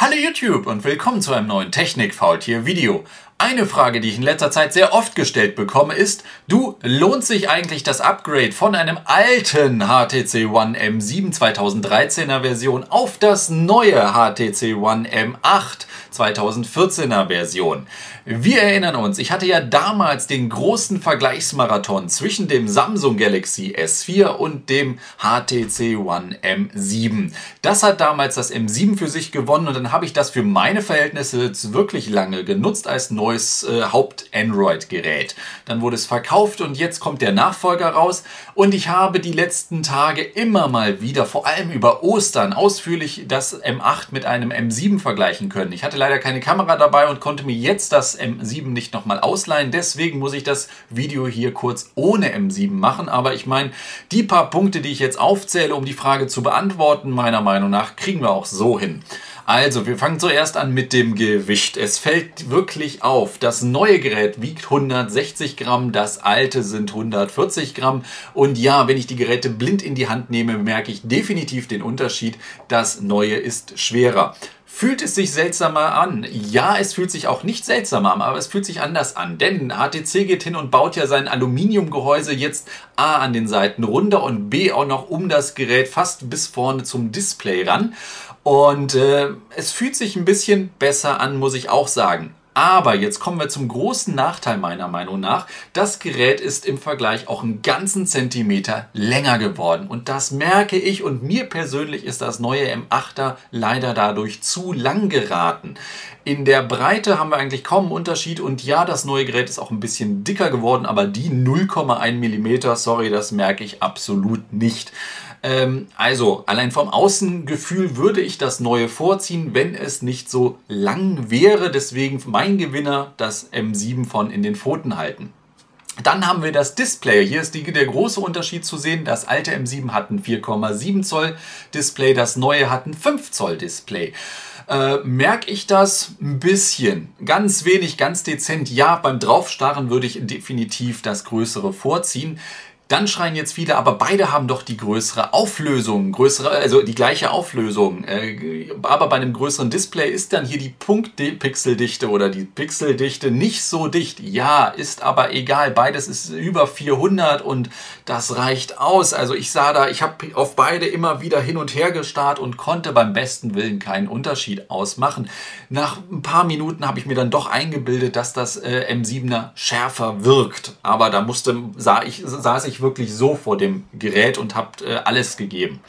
Hallo YouTube und willkommen zu einem neuen Technik-Faultier-Video. Eine Frage, die ich in letzter Zeit sehr oft gestellt bekomme, ist: lohnt sich eigentlich das Upgrade von einem alten HTC One M7 2013er Version auf das neue HTC One M8 2014er Version? Wir erinnern uns, ich hatte ja damals den großen Vergleichsmarathon zwischen dem Samsung Galaxy S4 und dem HTC One M7. Das hat damals das M7 für sich gewonnen und dann habe ich das für meine Verhältnisse jetzt wirklich lange genutzt als neues Haupt-Android-Gerät. Dann wurde es verkauft und jetzt kommt der Nachfolger raus und ich habe die letzten Tage immer mal wieder, vor allem über Ostern, ausführlich das M8 mit einem M7 vergleichen können. Ich hatte leider keine Kamera dabei und konnte mir jetzt das M7 nicht nochmal ausleihen. Deswegen muss ich das Video hier kurz ohne M7 machen. Aber ich meine, die paar Punkte, die ich jetzt aufzähle, um die Frage zu beantworten, meiner Meinung nach, kriegen wir auch so hin. Also, wir fangen zuerst an mit dem Gewicht. Es fällt wirklich auf, das neue Gerät wiegt 160 Gramm, das alte sind 140 Gramm. Und ja, wenn ich die Geräte blind in die Hand nehme, merke ich definitiv den Unterschied. Das neue ist schwerer. Fühlt es sich seltsamer an? Ja, es fühlt sich auch nicht seltsamer an, aber es fühlt sich anders an. Denn HTC geht hin und baut ja sein Aluminiumgehäuse jetzt A an den Seiten runter und B auch noch um das Gerät fast bis vorne zum Display ran. Und es fühlt sich ein bisschen besser an, muss ich auch sagen. Aber jetzt kommen wir zum großen Nachteil meiner Meinung nach. Das Gerät ist im Vergleich auch einen ganzen Zentimeter länger geworden. Und das merke ich und mir persönlich ist das neue M8er leider dadurch zu lang geraten. In der Breite haben wir eigentlich kaum einen Unterschied und ja, das neue Gerät ist auch ein bisschen dicker geworden, aber die 0,1 mm, sorry, das merke ich absolut nicht. Also, allein vom Außengefühl würde ich das neue vorziehen, wenn es nicht so lang wäre. Deswegen mein Gewinner, das M7 von in den Pfoten halten. Dann haben wir das Display. Hier ist der große Unterschied zu sehen. Das alte M7 hat ein 4,7 Zoll Display, das neue hat ein 5 Zoll Display. Merke ich das ein bisschen, ganz wenig, ganz dezent. Ja, beim Draufstarren würde ich definitiv das größere vorziehen. Dann schreien jetzt viele, aber beide haben doch die größere Auflösung, also die gleiche Auflösung. Aber bei einem größeren Display ist dann hier die Punktpixeldichte oder die Pixeldichte nicht so dicht. Ja, ist aber egal. Beides ist über 400 und das reicht aus. Also ich sah da, ich habe auf beide immer wieder hin und her gestarrt und konnte beim besten Willen keinen Unterschied ausmachen. Nach ein paar Minuten habe ich mir dann doch eingebildet, dass das M7er schärfer wirkt. Aber da saß ich wirklich so vor dem Gerät und habe alles gegeben.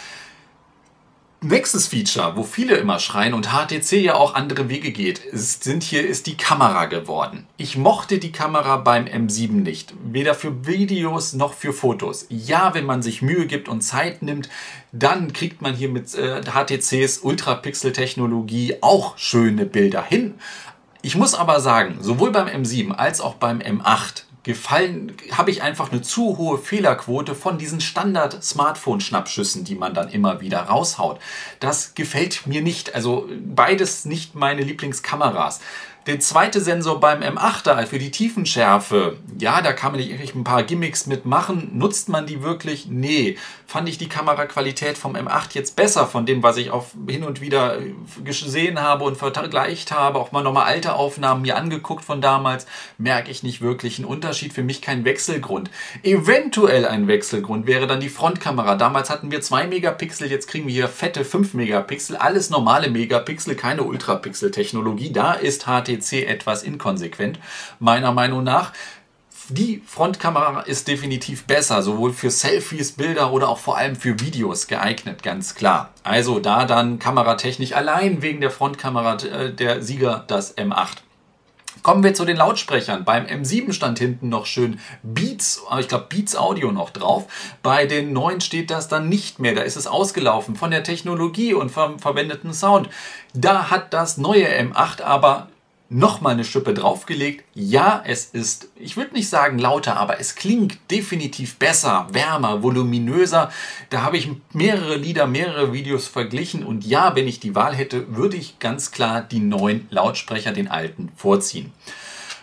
Nächstes Feature, wo viele immer schreien und HTC ja auch andere Wege geht, ist die Kamera geworden. Ich mochte die Kamera beim M7 nicht, weder für Videos noch für Fotos. Ja, wenn man sich Mühe gibt und Zeit nimmt, dann kriegt man hier mit HTCs Ultrapixel-Technologie auch schöne Bilder hin. Ich muss aber sagen, sowohl beim M7 als auch beim M8 habe ich einfach eine zu hohe Fehlerquote von diesen Standard-Smartphone-Schnappschüssen, die man dann immer wieder raushaut. Das gefällt mir nicht. Also beides nicht meine Lieblingskameras. Der zweite Sensor beim M8er für die Tiefenschärfe, ja, da kann man nicht ein paar Gimmicks mitmachen. Nutzt man die wirklich? Nee. Fand ich die Kameraqualität vom M8 jetzt besser von dem, was ich hin und wieder gesehen habe und vergleicht habe. Auch mal nochmal alte Aufnahmen mir angeguckt von damals. Merke ich nicht wirklich einen Unterschied. Für mich kein Wechselgrund. Eventuell ein Wechselgrund wäre dann die Frontkamera. Damals hatten wir 2 Megapixel, jetzt kriegen wir hier fette 5 Megapixel. Alles normale Megapixel, keine Ultrapixel-Technologie. Da ist HTC etwas inkonsequent, meiner Meinung nach. Die Frontkamera ist definitiv besser, sowohl für Selfies, Bilder oder auch vor allem für Videos geeignet, ganz klar. Also da dann kameratechnisch allein wegen der Frontkamera der Sieger das M8. Kommen wir zu den Lautsprechern. Beim M7 stand hinten noch schön Beats, ich glaube Beats Audio noch drauf. Bei den neuen steht das dann nicht mehr. Da ist es ausgelaufen von der Technologie und vom verwendeten Sound. Da hat das neue M8 aber nochmal eine Schippe draufgelegt. Ja, es ist, ich würde nicht sagen lauter, aber es klingt definitiv besser, wärmer, voluminöser. Da habe ich mehrere Lieder, mehrere Videos verglichen und ja, wenn ich die Wahl hätte, würde ich ganz klar die neuen Lautsprecher den alten vorziehen.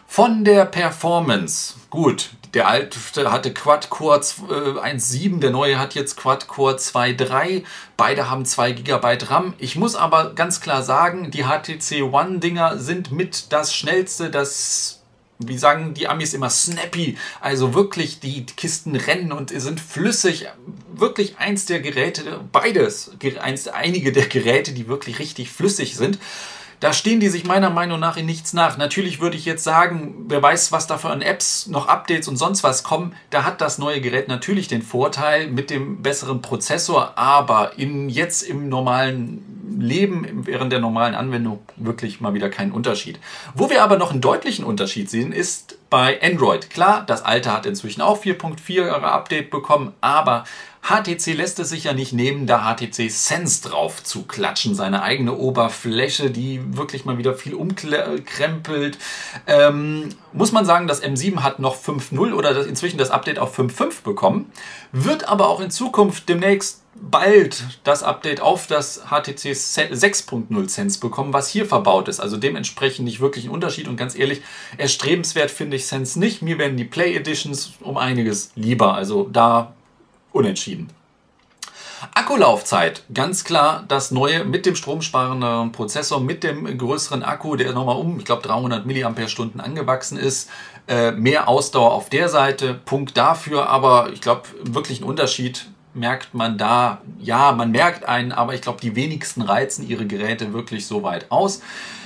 Von der Performance, gut, der alte hatte Quad-Core 1.7, der neue hat jetzt Quad-Core 2.3, beide haben 2 GB RAM. Ich muss aber ganz klar sagen, die HTC One-Dinger sind mit das schnellste, das, wie sagen die Amis immer, snappy, also wirklich die Kisten rennen und sind flüssig, wirklich eins der Geräte, einige der Geräte, die wirklich richtig flüssig sind. Da stehen die sich meiner Meinung nach in nichts nach. Natürlich würde ich jetzt sagen, wer weiß, was da für an Apps, noch Updates und sonst was kommen. Da hat das neue Gerät natürlich den Vorteil mit dem besseren Prozessor, aber jetzt im normalen Leben, während der normalen Anwendung wirklich mal wieder keinen Unterschied. Wo wir aber noch einen deutlichen Unterschied sehen, ist bei Android. Klar, das alte hat inzwischen auch 4.4 Update bekommen, aber HTC lässt es sich ja nicht nehmen, da HTC Sense drauf zu klatschen. Seine eigene Oberfläche, die wirklich mal wieder viel umkrempelt. Muss man sagen, das M7 hat noch 5.0 oder inzwischen das Update auf 5.5 bekommen. Wird aber auch in Zukunft demnächst bald das Update auf das HTC 6.0 Sense bekommen, was hier verbaut ist. Also dementsprechend nicht wirklich ein Unterschied und ganz ehrlich, erstrebenswert finde ich Sense nicht. Mir werden die Play Editions um einiges lieber. Also da unentschieden. Akkulaufzeit, ganz klar das neue mit dem stromsparenden Prozessor, mit dem größeren Akku, der nochmal ich glaube 300 mAh angewachsen ist. Mehr Ausdauer auf der Seite, Punkt dafür, aber ich glaube wirklich einen Unterschied merkt man da. Ja, man merkt einen, aber ich glaube die wenigsten reizen ihre Geräte wirklich so weit aus.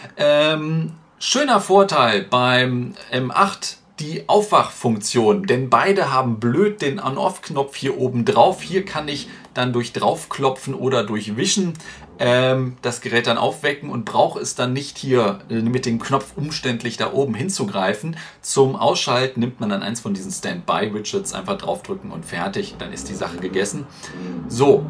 Schöner Vorteil beim M8, die Aufwachfunktion, denn beide haben blöd den On-Off-Knopf hier oben drauf. Hier kann ich dann durch draufklopfen oder durch Wischen das Gerät dann aufwecken und brauche es dann nicht hier mit dem Knopf umständlich da oben hinzugreifen. Zum Ausschalten nimmt man dann eins von diesen Standby-Widgets, einfach draufdrücken und fertig, dann ist die Sache gegessen. So,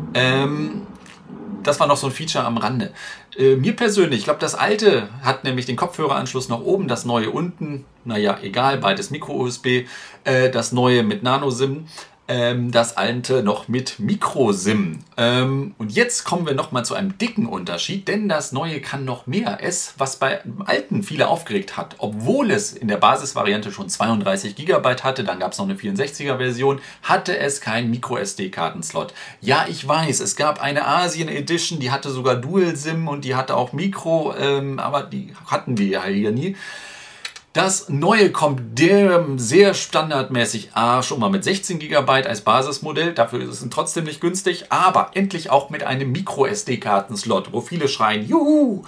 das war noch so ein Feature am Rande. Mir persönlich, ich glaube, das alte hat nämlich den Kopfhöreranschluss noch oben, das neue unten. Naja, egal, beides Micro-USB. Das neue mit Nano-SIM, das alte noch mit Micro-SIM. Und jetzt kommen wir nochmal zu einem dicken Unterschied, denn das neue kann noch mehr. Was bei dem alten viele aufgeregt hat, obwohl es in der Basisvariante schon 32 GB hatte, dann gab es noch eine 64er-Version, hatte es keinen Micro-SD-Kartenslot. Ja, ich weiß, es gab eine Asien Edition, die hatte sogar Dual-SIM und die hatte auch Micro, aber die hatten wir ja hier nie. Das neue kommt sehr standardmäßig schon mal mit 16 GB als Basismodell. Dafür ist es trotzdem nicht günstig, aber endlich auch mit einem Micro-SD-Karten-Slot, wo viele schreien, juhu!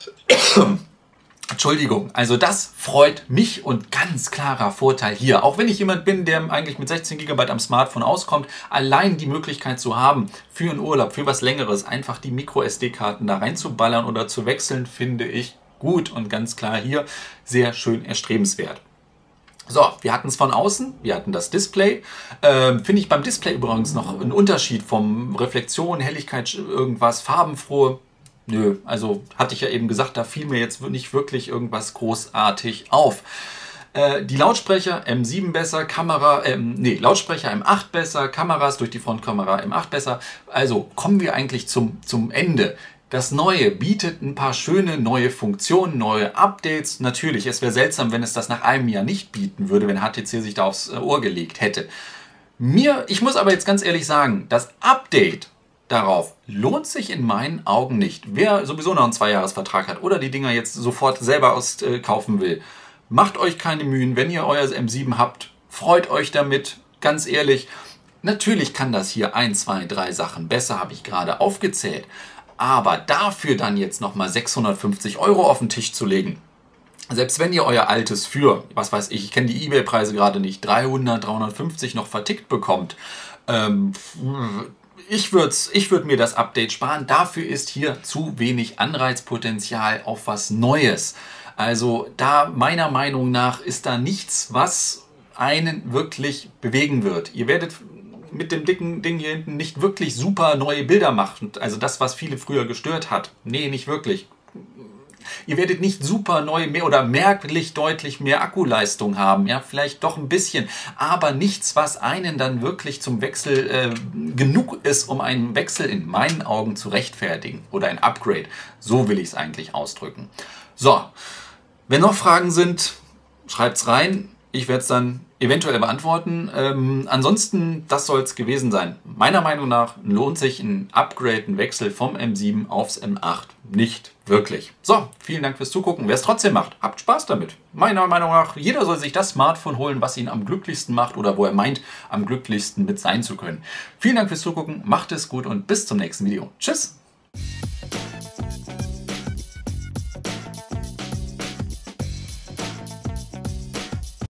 Entschuldigung, also das freut mich und ganz klarer Vorteil hier. Auch wenn ich jemand bin, der eigentlich mit 16 GB am Smartphone auskommt, allein die Möglichkeit zu haben, für einen Urlaub, für was Längeres, einfach die Micro-SD-Karten da reinzuballern oder zu wechseln, finde ich gut und ganz klar hier sehr schön erstrebenswert. So, wir hatten es von außen, wir hatten das Display. Finde ich beim Display übrigens noch einen Unterschied vom Reflexion, Helligkeit, irgendwas, farbenfroh. Nö, also hatte ich ja eben gesagt, da fiel mir jetzt nicht wirklich irgendwas großartig auf. Die Lautsprecher M7 besser, Lautsprecher M8 besser, Kameras durch die Frontkamera M8 besser. Also kommen wir eigentlich zum Ende. Das Neue bietet ein paar schöne neue Funktionen, neue Updates. Natürlich, es wäre seltsam, wenn es das nach einem Jahr nicht bieten würde, wenn HTC sich da aufs Ohr gelegt hätte. Ich muss aber jetzt ganz ehrlich sagen, das Update darauf lohnt sich in meinen Augen nicht. Wer sowieso noch einen 2-Jahres-Vertrag hat oder die Dinger jetzt sofort selber kaufen will, macht euch keine Mühen. Wenn ihr euer M7 habt, freut euch damit. Ganz ehrlich, natürlich kann das hier 1, 2, 3 Sachen besser, habe ich gerade aufgezählt. Aber dafür dann jetzt nochmal 650 € auf den Tisch zu legen, selbst wenn ihr euer altes für, was weiß ich kenne die eBay-Preise gerade nicht, 300, 350 noch vertickt bekommt, ich würd mir das Update sparen. Dafür ist hier zu wenig Anreizpotenzial auf was Neues. Also da meiner Meinung nach ist da nichts, was einen wirklich bewegen wird. Ihr werdet mit dem dicken Ding hier hinten nicht wirklich super neue Bilder machen. Also das, was viele früher gestört hat. Nee, nicht wirklich. Ihr werdet nicht super neu mehr oder merklich deutlich mehr Akkuleistung haben. Ja, vielleicht doch ein bisschen. Aber nichts, was einen dann wirklich zum Wechsel genug ist, um einen Wechsel in meinen Augen zu rechtfertigen. Oder ein Upgrade. So will ich es eigentlich ausdrücken. So, wenn noch Fragen sind, Schreibt's rein. Ich werde es dann eventuell beantworten. Ansonsten, das soll es gewesen sein. Meiner Meinung nach lohnt sich ein Upgrade, ein Wechsel vom M7 aufs M8 nicht wirklich. So, vielen Dank fürs Zugucken. Wer es trotzdem macht, habt Spaß damit. Meiner Meinung nach, jeder soll sich das Smartphone holen, was ihn am glücklichsten macht oder wo er meint, am glücklichsten mit sein zu können. Vielen Dank fürs Zugucken, macht es gut und bis zum nächsten Video. Tschüss!